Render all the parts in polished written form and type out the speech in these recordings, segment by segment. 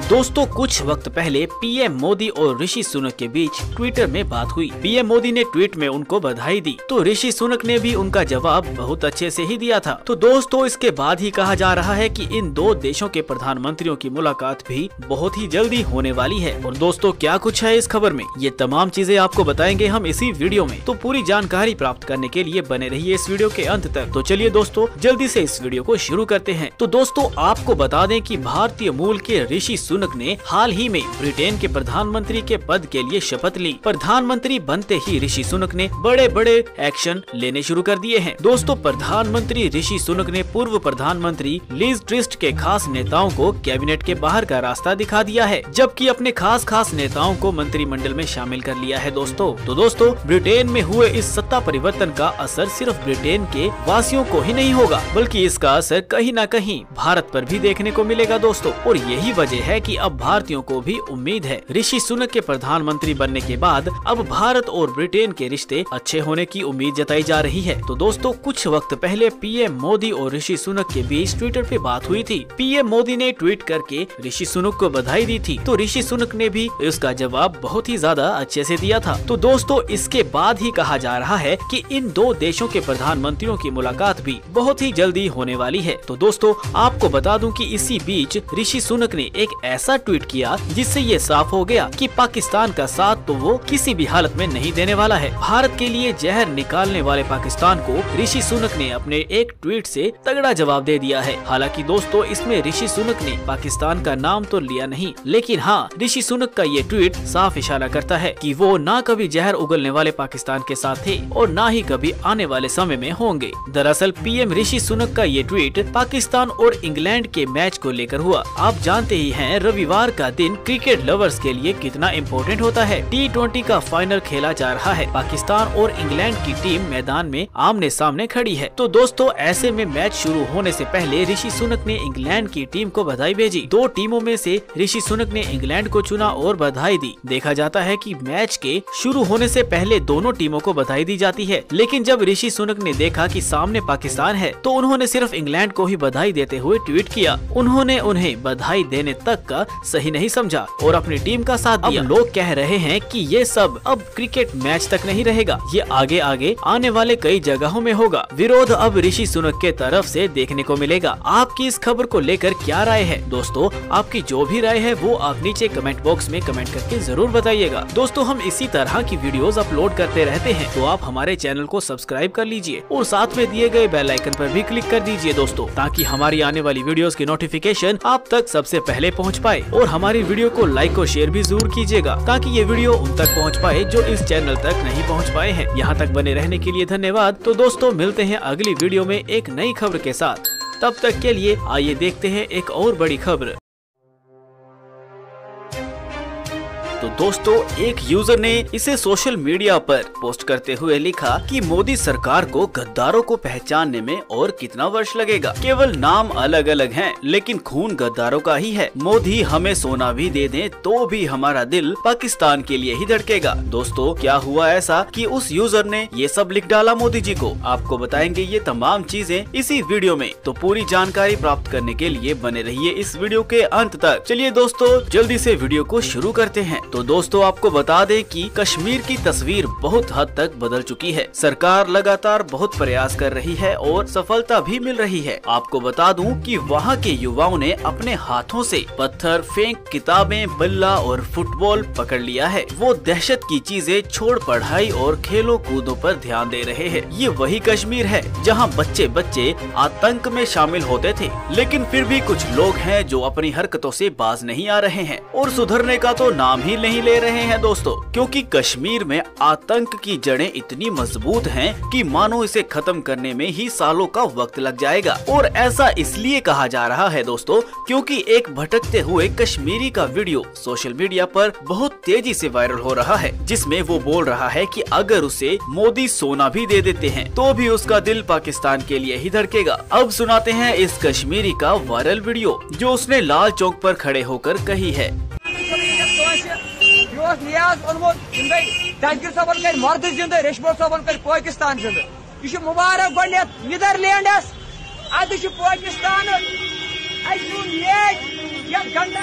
दोस्तों कुछ वक्त पहले पीएम मोदी और ऋषि सुनक के बीच ट्विटर में बात हुई। पीएम मोदी ने ट्वीट में उनको बधाई दी तो ऋषि सुनक ने भी उनका जवाब बहुत अच्छे से ही दिया था। तो दोस्तों इसके बाद ही कहा जा रहा है कि इन दो देशों के प्रधानमंत्रियों की मुलाकात भी बहुत ही जल्दी होने वाली है। और दोस्तों क्या कुछ है इस खबर में, ये तमाम चीजें आपको बताएंगे हम इसी वीडियो में। तो पूरी जानकारी प्राप्त करने के लिए बने रहिए इस वीडियो के अंत तक। तो चलिए दोस्तों जल्दी से इस वीडियो को शुरू करते हैं। तो दोस्तों आपको बता दें कि भारतीय मूल के ऋषि सुनक ने हाल ही में ब्रिटेन के प्रधानमंत्री के पद के लिए शपथ ली। प्रधानमंत्री बनते ही ऋषि सुनक ने बड़े बड़े एक्शन लेने शुरू कर दिए हैं। दोस्तों प्रधानमंत्री ऋषि सुनक ने पूर्व प्रधानमंत्री लिज ट्रस के खास नेताओं को कैबिनेट के बाहर का रास्ता दिखा दिया है, जबकि अपने खास नेताओं को मंत्रिमंडल में शामिल कर लिया है। दोस्तों ब्रिटेन में हुए इस सत्ता परिवर्तन का असर सिर्फ ब्रिटेन के वासियों को ही नहीं होगा, बल्कि इसका असर कहीं न कहीं भारत पर भी देखने को मिलेगा दोस्तों। और यही वजह है कि अब भारतीयों को भी उम्मीद है ऋषि सुनक के प्रधानमंत्री बनने के बाद अब भारत और ब्रिटेन के रिश्ते अच्छे होने की उम्मीद जताई जा रही है। तो दोस्तों कुछ वक्त पहले पीएम मोदी और ऋषि सुनक के बीच ट्विटर पे बात हुई थी। पीएम मोदी ने ट्वीट करके ऋषि सुनक को बधाई दी थी तो ऋषि सुनक ने भी उसका जवाब बहुत ही ज्यादा अच्छे से दिया था। तो दोस्तों इसके बाद ही कहा जा रहा है कि इन दो देशों के प्रधानमंत्रियों की मुलाकात भी बहुत ही जल्दी होने वाली है। तो दोस्तों आपको बता दूं कि इसी बीच ऋषि सुनक ने एक ऐसा ट्वीट किया जिससे ये साफ हो गया कि पाकिस्तान का साथ तो वो किसी भी हालत में नहीं देने वाला है। भारत के लिए जहर निकालने वाले पाकिस्तान को ऋषि सुनक ने अपने एक ट्वीट से तगड़ा जवाब दे दिया है। हालांकि दोस्तों इसमें ऋषि सुनक ने पाकिस्तान का नाम तो लिया नहीं, लेकिन हाँ ऋषि सुनक का ये ट्वीट साफ इशारा करता है कि वो ना कभी जहर उगलने वाले पाकिस्तान के साथ थे और ना ही कभी आने वाले समय में होंगे। दरअसल पीएम ऋषि सुनक का ये ट्वीट पाकिस्तान और इंग्लैंड के मैच को लेकर हुआ। आप जानते ही हैं रविवार का दिन क्रिकेट लवर्स के लिए कितना इम्पोर्टेंट होता है। T20 का फाइनल खेला जा रहा है। पाकिस्तान और इंग्लैंड की टीम मैदान में आमने सामने खड़ी है। तो दोस्तों ऐसे में मैच शुरू होने से पहले ऋषि सुनक ने इंग्लैंड की टीम को बधाई भेजी। दो टीमों में से ऋषि सुनक ने इंग्लैंड को चुना और बधाई दी। देखा जाता है कि मैच के शुरू होने से पहले दोनों टीमों को बधाई दी जाती है, लेकिन जब ऋषि सुनक ने देखा कि सामने पाकिस्तान है तो उन्होंने सिर्फ इंग्लैंड को ही बधाई देते हुए ट्वीट किया। उन्होंने उन्हें बधाई देने तक का सही नहीं समझा और अपनी टीम का साथ दिया। अब लोग कह रहे हैं कि ये सब अब क्रिकेट मैच तक नहीं रहेगा, ये आगे आगे आने वाले कई जगहों में होगा। विरोध अब ऋषि सुनक के तरफ से देखने को मिलेगा। आपकी इस खबर को लेकर क्या राय है दोस्तों? आपकी जो भी राय है वो आप नीचे कमेंट बॉक्स में कमेंट करके जरूर बताइएगा। दोस्तों हम इसी तरह की वीडियोस अपलोड करते रहते हैं, तो आप हमारे चैनल को सब्सक्राइब कर लीजिए और साथ में दिए गए बेल आइकन पर भी क्लिक कर दीजिए दोस्तों, ताकि हमारी आने वाली वीडियोस की नोटिफिकेशन आप तक सबसे पहले पहुंच पाए। और हमारी वीडियो को लाइक और शेयर भी जरूर कीजिएगा, ताकि ये वीडियो उन तक पहुंच पाए जो इस चैनल तक नहीं पहुंच पाए हैं। यहाँ तक बने रहने के लिए धन्यवाद। तो दोस्तों मिलते हैं अगली वीडियो में एक नई खबर के साथ। तब तक के लिए आइए देखते हैं एक और बड़ी खबर। तो दोस्तों एक यूजर ने इसे सोशल मीडिया पर पोस्ट करते हुए लिखा कि मोदी सरकार को गद्दारों को पहचानने में और कितना वर्ष लगेगा। केवल नाम अलग अलग हैं, लेकिन खून गद्दारों का ही है। मोदी हमें सोना भी दे दें तो भी हमारा दिल पाकिस्तान के लिए ही धड़केगा। दोस्तों क्या हुआ ऐसा कि उस यूजर ने ये सब लिख डाला मोदी जी को? आपको बताएंगे ये तमाम चीजें इसी वीडियो में। तो पूरी जानकारी प्राप्त करने के लिए बने रहिए इस वीडियो के अंत तक। चलिए दोस्तों जल्दी से वीडियो को शुरू करते हैं। तो दोस्तों आपको बता दें कि कश्मीर की तस्वीर बहुत हद तक बदल चुकी है। सरकार लगातार बहुत प्रयास कर रही है और सफलता भी मिल रही है। आपको बता दूं कि वहां के युवाओं ने अपने हाथों से पत्थर, फेंक, किताबें, बल्ला और फुटबॉल पकड़ लिया है। वो दहशत की चीजें छोड़ पढ़ाई और खेलों कूदों पर ध्यान दे रहे हैं। ये वही कश्मीर है जहां बच्चे आतंक में शामिल होते थे, लेकिन फिर भी कुछ लोग हैं जो अपनी हरकतों से बाज नहीं आ रहे हैं और सुधरने का तो नाम ही नहीं ले रहे हैं दोस्तों, क्योंकि कश्मीर में आतंक की जड़ें इतनी मजबूत हैं कि मानो इसे खत्म करने में ही सालों का वक्त लग जाएगा। और ऐसा इसलिए कहा जा रहा है दोस्तों क्योंकि एक भटकते हुए कश्मीरी का वीडियो सोशल मीडिया पर बहुत तेजी से वायरल हो रहा है, जिसमें वो बोल रहा है कि अगर उसे मोदी सोना भी दे देते हैं तो भी उसका दिल पाकिस्तान के लिए ही धड़केगा। अब सुनाते हैं इस कश्मीरी का वायरल वीडियो जो उसने लाल चौक पर खड़े होकर कही है। मुबारक नीदरलैंडस पाकिस्तान घंटा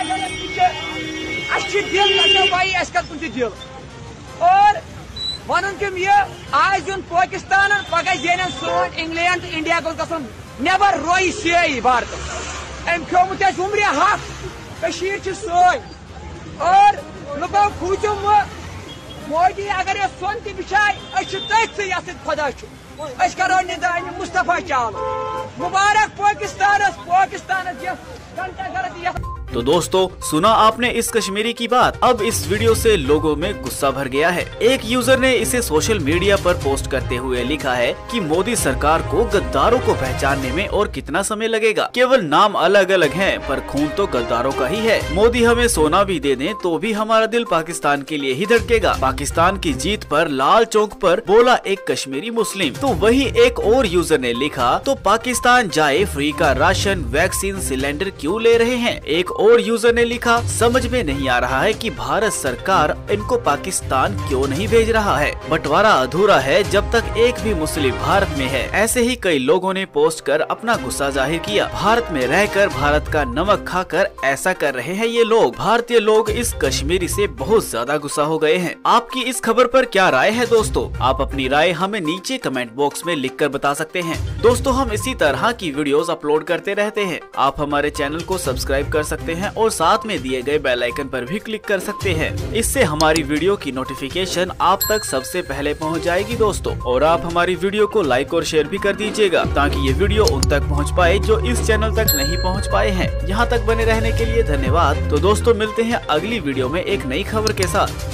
दिल भाई दिल और वन तुम यह आज दिन पाकिस्तान पगह जेन सोन इंग्लैंड तो इंडिया गोस नबर रोई सी भारत अम खोमुत उम्र हक सोन और लुको खूचुम मोदी अगर यह सोन तह बिछाए तथ खुदा करो निदान मुस्तफा चालो मुबारक पाकिस्तान घंटा गलत। तो दोस्तों सुना आपने इस कश्मीरी की बात। अब इस वीडियो से लोगों में गुस्सा भर गया है। एक यूजर ने इसे सोशल मीडिया पर पोस्ट करते हुए लिखा है कि मोदी सरकार को गद्दारों को पहचानने में और कितना समय लगेगा। केवल नाम अलग अलग हैं, पर खून तो गद्दारों का ही है। मोदी हमें सोना भी दे दें तो भी हमारा दिल पाकिस्तान के लिए ही धड़केगा। पाकिस्तान की जीत पर लाल चौक पर बोला एक कश्मीरी मुस्लिम। तो वही एक और यूजर ने लिखा, तो पाकिस्तान जाए फ्री का राशन वैक्सीन सिलेंडर क्यों ले रहे हैं। एक और यूजर ने लिखा, समझ में नहीं आ रहा है कि भारत सरकार इनको पाकिस्तान क्यों नहीं भेज रहा है। बंटवारा अधूरा है जब तक एक भी मुस्लिम भारत में है। ऐसे ही कई लोगों ने पोस्ट कर अपना गुस्सा जाहिर किया। भारत में रहकर भारत का नमक खाकर ऐसा कर रहे हैं ये लोग। भारतीय लोग इस कश्मीरी से बहुत ज्यादा गुस्सा हो गए हैं। आपकी इस खबर पर क्या राय है दोस्तों? आप अपनी राय हमें नीचे कमेंट बॉक्स में लिख कर बता सकते हैं। दोस्तों हम इसी तरह की वीडियोस अपलोड करते रहते हैं। आप हमारे चैनल को सब्सक्राइब कर सकते हैं और साथ में दिए गए बेल आइकन पर भी क्लिक कर सकते हैं। इससे हमारी वीडियो की नोटिफिकेशन आप तक सबसे पहले पहुंच जाएगी दोस्तों। और आप हमारी वीडियो को लाइक और शेयर भी कर दीजिएगा ताकि ये वीडियो उन तक पहुंच पाए जो इस चैनल तक नहीं पहुंच पाए हैं। यहाँ तक बने रहने के लिए धन्यवाद। तो दोस्तों मिलते हैं अगली वीडियो में एक नई खबर के साथ।